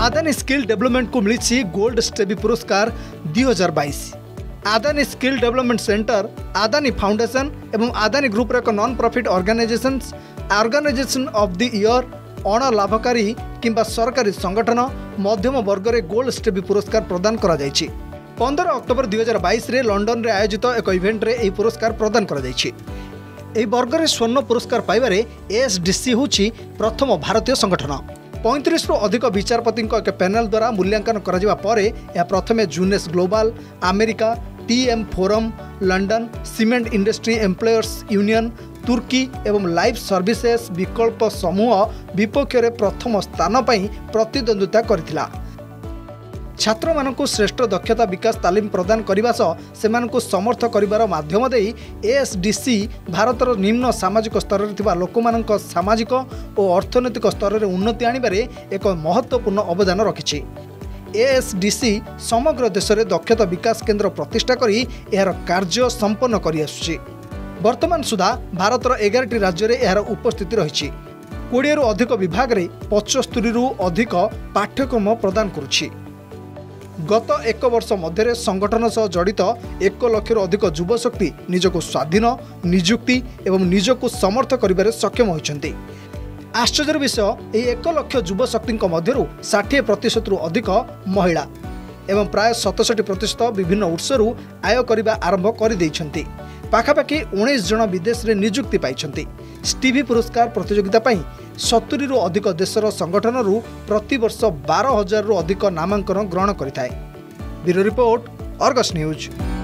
Adani skill development को मिली gold Stevie पुरस्कार 2022। Adani skill development centre, Adani foundation एवं आदानी ग्रुप एक non profit organisation of the year, अण लाभकारी किंबा सरकारी संगठन मध्यम वर्ग रे गोल्ड स्टेबी पुरस्कार प्रदान करा जायछि। 15 अक्टोबर 2022 रे लंडन रे आयोजित एक इवेंट रे यह पुरस्कार प्रदान करा जायछि। एही वर्ग रे स्वर्ण पुरस्कार पाइबारे एएसडीसी होछि प्रथम भारतीय संगठन। 35 रु अधिक विचारपति एक पैनल द्वारा मूल्यांकन करा परे यह प्रथमे जूनेस global, America, TM forum, London, cement industry employers union, तुर्की एवं लाइफ सर्विसेस विकल्प समूह विपक्ष में प्रथम स्थान पर प्रतिद्वंदिता करथिला। छात्र मानकु श्रेष्ठ दक्षता विकास तालीम प्रदान करने सह सेमानकु समर्थ करिवार माध्यम देई एएसडीसी भारतर निम्न सामाजिक स्तर में लोक सामाजिक और अर्थनैतिक स्तर में उन्नति आनिबारे एक महत्वपूर्ण अवदान रखिछि। एएसडीसी समग्र देश में दक्षता विकास केन्द्र प्रतिष्ठा करी यार कार्य संपन्न करि आसुछि। वर्तमान सुधा भारतर 11टी राज्य में यार उपस्थिति रही 20 रु अधिक विभाग में 75 रु अधिक पाठ्यक्रम प्रदान करुछि। गत एक वर्ष मध्य संगठन सह जड़ित 1 लाख रु अधिक युवशक्ति निजको स्वाधीन, निजुक्ति एवं निजको समर्थ करिबारे सक्षम होइछन्ति। आश्चर्यर विषय, यह 1 लाख युवशक्ति मध्य 60% रु अधिक महिला एवं प्राय 67% विभिन्न उत्सरू आय करने आरंभ कर देइछन्ति। पाखापाखि 19 जन विदेश रे निजुक्ति पाइछन्ति। स्टीवी पुरस्कार प्रतियोगिता 70 रु अधिक देशर संगठन प्रतिवर्ष 12,000 रु अधिक नामांकन ग्रहण करिथाय। Bureau report, Argus news.